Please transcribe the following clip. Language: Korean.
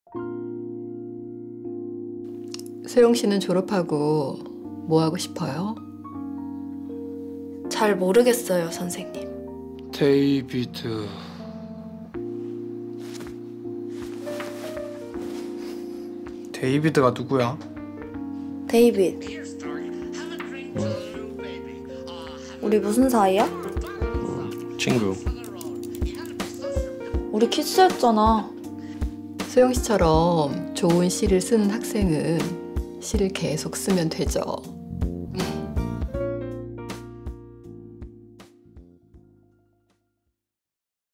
소영 씨는 졸업하고 뭐 하고 싶어요? 잘 모르겠어요, 선생님. 데이비드. 데이비드가 누구야? 데이빗. 우리 무슨 사이야? 친구. 우리 키스했잖아. 소영 씨처럼 좋은 시를 쓰는 학생은 시를 계속 쓰면 되죠.